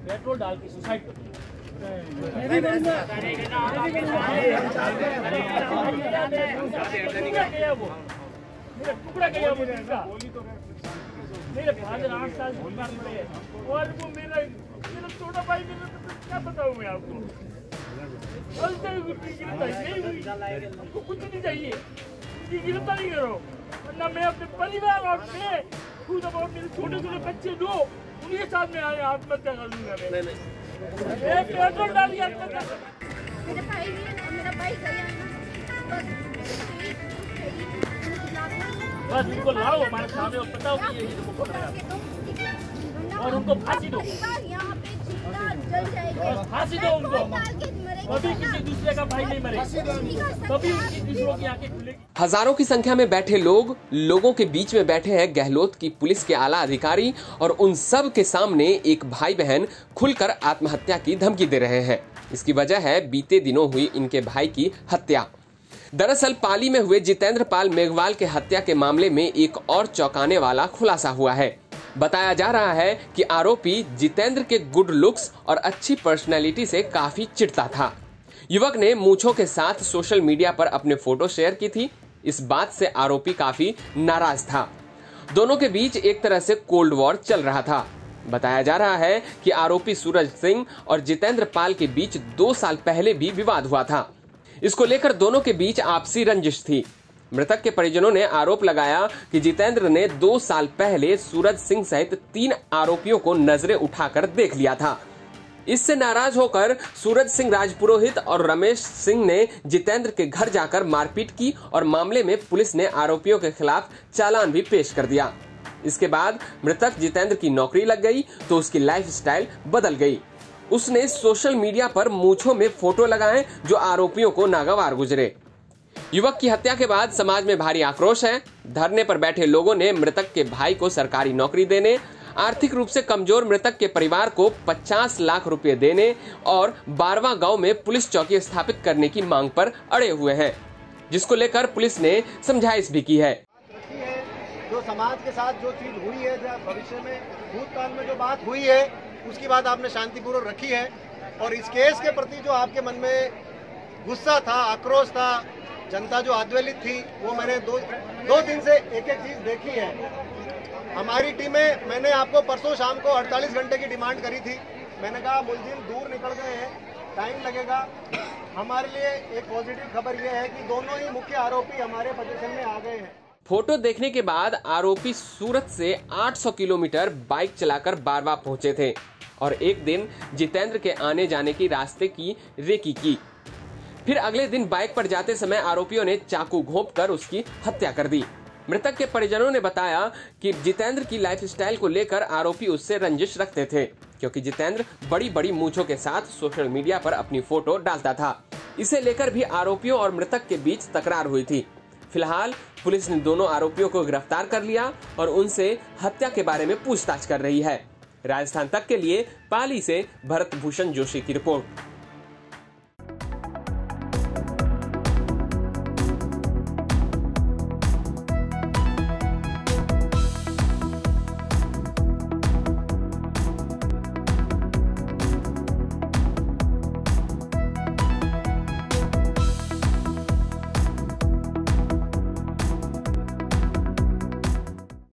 Petrol डाल के suicide कर लिया। टुकड़ा गया वो मेरे फादर 8 साल बीमार पड़े और वो मेरा छोटा भाई, क्या बताऊं मैं आपको, हमको कुछ नहीं चाहिए, उनकी गिरफ्तारी करो, वरना मैं अपने परिवार और खुद और मेरे छोटे छोटे बच्चे दो उनके साथ में आत्महत्या कर लूंगा। मैं पेट्रोल डाल के आत्महत्या कर, मेरे भाई भी मेरा भाई गया बस उनको लाओ हमारे सामने और बताओ कि ये और उनको फांसी दो, फांसी दो उनको, कभी किसी दूसरे का भाई नहीं मरेगा, कभी उनकी दूसरों की आंखें खुलेगी। हजारों की संख्या में बैठे लोगों के बीच में बैठे हैं गहलोत की पुलिस के आला अधिकारी और उन सब के सामने एक भाई बहन खुलकर आत्महत्या की धमकी दे रहे हैं। इसकी वजह है बीते दिनों हुई इनके भाई की हत्या। दरअसल पाली में हुए जितेंद्र पाल मेघवाल के हत्या के मामले में एक और चौंकाने वाला खुलासा हुआ है। बताया जा रहा है कि आरोपी जितेंद्र के गुड लुक्स और अच्छी पर्सनैलिटी से काफी चिढ़ता था। युवक ने मूंछों के साथ सोशल मीडिया पर अपने फोटो शेयर की थी। इस बात से आरोपी काफी नाराज था। दोनों के बीच एक तरह से कोल्ड वॉर चल रहा था। बताया जा रहा है कि आरोपी सूरज सिंह और जितेंद्र पाल के बीच 2 साल पहले भी विवाद हुआ था। इसको लेकर दोनों के बीच आपसी रंजिश थी। मृतक के परिजनों ने आरोप लगाया कि जितेंद्र ने 2 साल पहले सूरज सिंह सहित 3 आरोपियों को नजरें उठाकर देख लिया था। इससे नाराज होकर सूरज सिंह राजपुरोहित और रमेश सिंह ने जितेंद्र के घर जाकर मारपीट की और मामले में पुलिस ने आरोपियों के खिलाफ चालान भी पेश कर दिया। इसके बाद मृतक जितेंद्र की नौकरी लग गई तो उसकी लाइफस्टाइल बदल गई। उसने सोशल मीडिया पर मूंछों में फोटो लगाए जो आरोपियों को नागवार गुजरे। युवक की हत्या के बाद समाज में भारी आक्रोश है। धरने पर बैठे लोगों ने मृतक के भाई को सरकारी नौकरी देने, आर्थिक रूप से कमजोर मृतक के परिवार को 50 लाख रुपए देने और 12वां गांव में पुलिस चौकी स्थापित करने की मांग पर अड़े हुए हैं, जिसको लेकर पुलिस ने समझाइश भी की है। जो समाज के साथ जो चीज हुई है, भविष्य में भूतकाल में जो बात हुई है, उसकी बात आपने शांतिपूर्वक रखी है और इस केस के प्रति जो आपके मन में गुस्सा था, आक्रोश था, जनता जो आंदोलित थी, वो मैंने दो दिन से एक एक चीज देखी है। हमारी टीमें, मैंने आपको परसों शाम को 48 घंटे की डिमांड करी थी। मैंने कहा मुलजिम दूर निकल गए हैं, टाइम लगेगा। हमारे लिए एक पॉजिटिव खबर यह है कि दोनों ही मुख्य आरोपी हमारे पोजीशन में आ गए हैं। फोटो देखने के बाद आरोपी सूरत से 800 किलोमीटर बाइक चलाकर बारवा पहुंचे थे और एक दिन जितेंद्र के आने जाने की रास्ते की रेकी की। फिर अगले दिन बाइक पर जाते समय आरोपियों ने चाकू घोंपकर उसकी हत्या कर दी। मृतक के परिजनों ने बताया कि जितेंद्र की लाइफस्टाइल को लेकर आरोपी उससे रंजिश रखते थे, क्योंकि जितेंद्र बड़ी बड़ी मूंछों के साथ सोशल मीडिया पर अपनी फोटो डालता था। इसे लेकर भी आरोपियों और मृतक के बीच तकरार हुई थी। फिलहाल पुलिस ने दोनों आरोपियों को गिरफ्तार कर लिया और उनसे हत्या के बारे में पूछताछ कर रही है। राजस्थान तक के लिए पाली से भरत भूषण जोशी की रिपोर्ट।